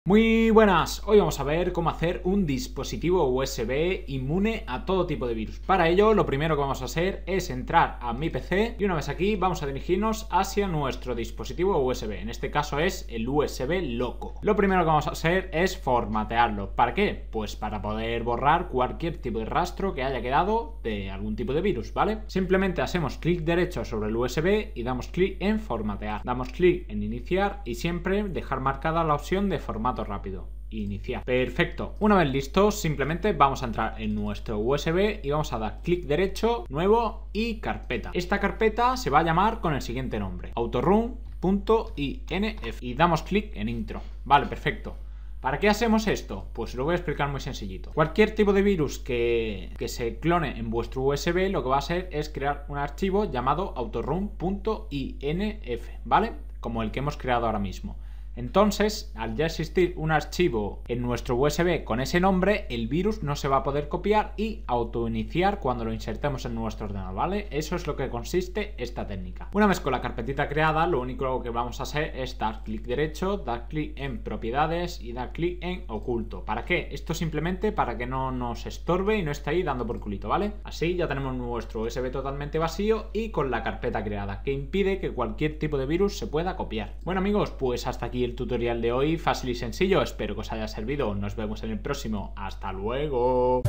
Muy buenas, hoy vamos a ver cómo hacer un dispositivo USB inmune a todo tipo de virus. Para ello, lo primero que vamos a hacer es entrar a mi PC y una vez aquí vamos a dirigirnos hacia nuestro dispositivo USB. En este caso es el USB loco. Lo primero que vamos a hacer es formatearlo. ¿Para qué? Pues para poder borrar cualquier tipo de rastro que haya quedado de algún tipo de virus, ¿vale? Simplemente hacemos clic derecho sobre el USB y damos clic en formatear. Damos clic en iniciar y siempre dejar marcada la opción de formato rápido. Iniciar. Perfecto. Una vez listos, simplemente vamos a entrar en nuestro USB y vamos a dar clic derecho, nuevo y carpeta. Esta carpeta se va a llamar con el siguiente nombre: autorun.inf y damos clic en intro. Vale, perfecto. ¿Para qué hacemos esto? Pues lo voy a explicar muy sencillito. Cualquier tipo de virus que se clone en vuestro USB, lo que va a hacer es crear un archivo llamado autorun.inf, ¿vale? Como el que hemos creado ahora mismo. Entonces, al ya existir un archivo en nuestro USB con ese nombre, el virus no se va a poder copiar y autoiniciar cuando lo insertemos en nuestro ordenador, ¿vale? Eso es lo que consiste esta técnica. Una vez con la carpetita creada, lo único que vamos a hacer es dar clic derecho, dar clic en propiedades y dar clic en oculto. ¿Para qué? Esto simplemente para que no nos estorbe y no esté ahí dando por culito, ¿vale? Así ya tenemos nuestro USB totalmente vacío y con la carpeta creada, que impide que cualquier tipo de virus se pueda copiar. Bueno amigos, pues hasta aquí el tutorial de hoy, fácil y sencillo, espero que os haya servido, nos vemos en el próximo, hasta luego.